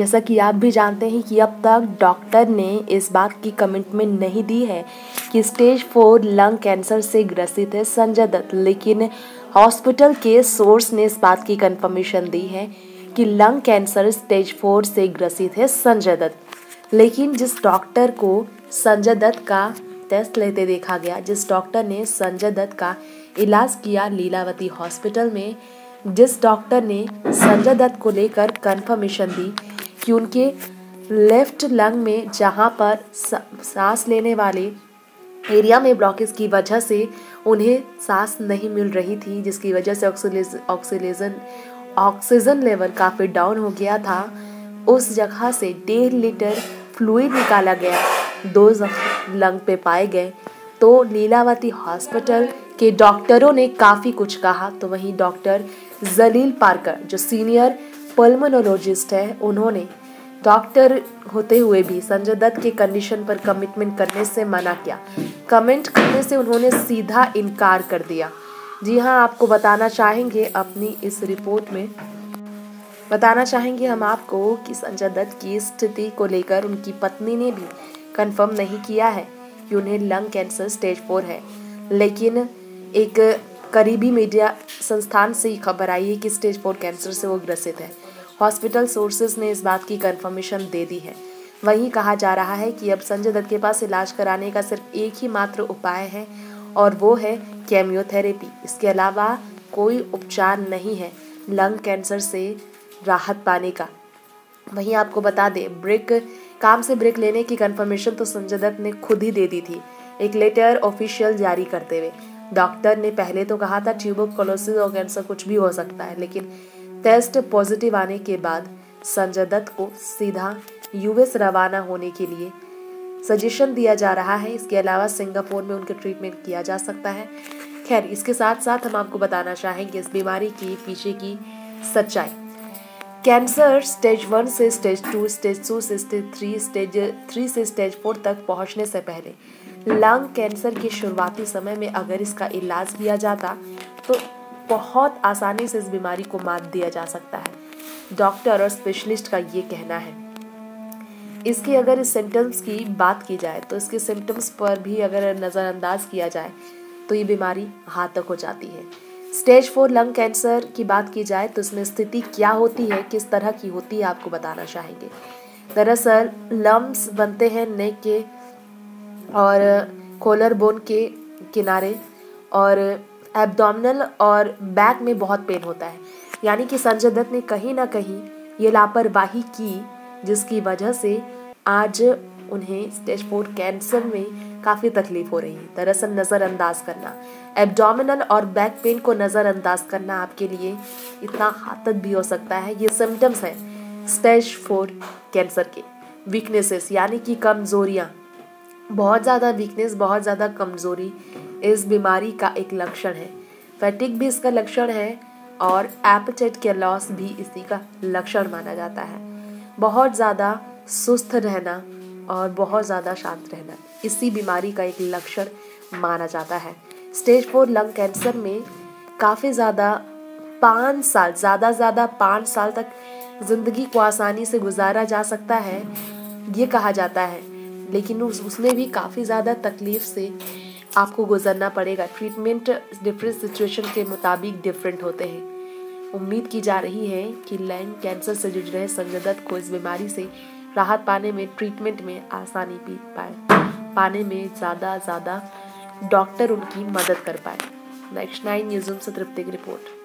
जैसा कि आप भी जानते हैं कि अब तक डॉक्टर ने इस बात की कमिटमेंट नहीं दी है कि स्टेज 4 लंग कैंसर से ग्रसित है संजय दत्त, लेकिन हॉस्पिटल के सोर्स ने इस बात की कंफर्मेशन दी है कि लंग कैंसर स्टेज 4 से ग्रसित है संजय दत्त। लेकिन जिस डॉक्टर को संजय दत्त का टेस्ट लेते देखा गया, जिस डॉक्टर ने संजय दत्त का इलाज किया लीलावती हॉस्पिटल में, जिस डॉक्टर ने संजय दत्त को लेकर कंफर्मेशन दी कि उनके लेफ्ट लंग में जहां पर सांस लेने वाले एरिया में ब्लॉकेज की वजह से उन्हें सांस नहीं मिल रही थी, जिसकी वजह से ऑक्सीजन लेवल काफ़ी डाउन हो गया था, उस जगह से 1.5 लीटर फ्लूइड निकाला गया, 2 लंग पे पाए गए। तो लीलावती हॉस्पिटल के डॉक्टरों ने काफ़ी कुछ कहा। तो वहीं डॉक्टर जलील पारकर जो सीनियर पल्मोनोलॉजिस्ट है, उन्होंने डॉक्टर होते हुए भी संजय दत्त के कंडीशन पर कमिटमेंट करने से मना किया। कमेंट करने से उन्होंने सीधा इनकार कर दिया। जी हाँ, आपको बताना चाहेंगे अपनी इस रिपोर्ट में बताना चाहेंगे हम आपको कि संजय दत्त की स्थिति को लेकर उनकी पत्नी ने भी कंफर्म नहीं किया है कि उन्हें लंग कैंसर स्टेज 4 है, लेकिन एक करीबी मीडिया संस्थान से खबर आई है कि स्टेज 4 कैंसर से वो ग्रसित है। हॉस्पिटल सोर्सेज ने इस बात की कंफर्मेशन दे दी है। वहीं कहा जा रहा है कि अब संजय दत्त के पास इलाज कराने का सिर्फ एक ही मात्र उपाय है और वो है केमियोथेरेपी। इसके अलावा कोई उपचार नहीं है लंग कैंसर से राहत पाने का। वहीं आपको बता दें, काम से ब्रेक लेने की कंफर्मेशन तो संजय दत्त ने खुद ही दे दी थी, एक लेटर ऑफिशियल जारी करते हुए। डॉक्टर ने पहले तो कहा था ट्यूबरकुलोसिस और कैंसर कुछ भी हो सकता है, लेकिन टेस्ट पॉजिटिव आने के बाद संजय दत्त को सीधा यूएस रवाना होने के लिए सजेशन दिया जा रहा है। इसके अलावा सिंगापुर में उनके ट्रीटमेंट किया जा सकता है। खैर, इसके साथ साथ हम आपको बताना चाहेंगे इस बीमारी की पीछे की सच्चाई। कैंसर स्टेज 1 से स्टेज 2, स्टेज 2 से स्टेज 3, स्टेज 3 से स्टेज 4 तक पहुंचने से पहले लंग कैंसर के शुरुआती समय में अगर इसका इलाज किया जाता तो बहुत आसानी से इस बीमारी को मात दिया जा सकता है। डॉक्टर और स्पेशलिस्ट का ये कहना है। इसके अगर इस सिम्टम्स की बात की जाए तो इसके सिम्टम्स पर भी अगर नज़रअंदाज किया जाए तो ये बीमारी घातक हो जाती है। स्टेज 4 लंग कैंसर की बात की जाए तो इसमें स्थिति क्या होती है, किस तरह की होती है, आपको बताना चाहेंगे। दरअसल लम्स बनते हैं नेक के और कॉलर बोन के किनारे और एब्डोमिनल और बैक में बहुत पेन होता है। यानी कि संजय दत्त ने कहीं ना कहीं ये लापरवाही की, जिसकी वजह से आज उन्हें स्टेज 4 कैंसर में काफ़ी तकलीफ हो रही है। दरअसल नज़रअंदाज करना, एब्डोमिनल और बैक पेन को नज़रअंदाज करना आपके लिए इतना घातक भी हो सकता है। ये सिम्टम्स हैं स्टेज 4 कैंसर के। वीकनेसेस यानी कि कमज़ोरियाँ, बहुत ज़्यादा वीकनेस, बहुत ज़्यादा कमज़ोरी इस बीमारी का एक लक्षण है। फैटिग भी इसका लक्षण है और एपेटाइट के लॉस भी इसी का लक्षण माना जाता है। बहुत ज़्यादा सुस्त रहना और बहुत ज़्यादा शांत रहना इसी बीमारी का एक लक्षण माना जाता है। स्टेज 4 लंग कैंसर में काफ़ी ज़्यादा 5 साल, ज़्यादा 5 साल तक ज़िंदगी को आसानी से गुजारा जा सकता है, ये कहा जाता है, लेकिन उसमें भी काफ़ी ज़्यादा तकलीफ से आपको गुजरना पड़ेगा। ट्रीटमेंट डिफरेंट सिचुएशन के मुताबिक डिफरेंट होते हैं। उम्मीद की जा रही है कि लंग कैंसर से जूझ रहे संजय दत्त को इस बीमारी से राहत पाने में, ट्रीटमेंट में आसानी पाने में ज़्यादा डॉक्टर उनकी मदद कर पाए। नेक्स्ट 9 न्यूज़ से तृप्ति की रिपोर्ट।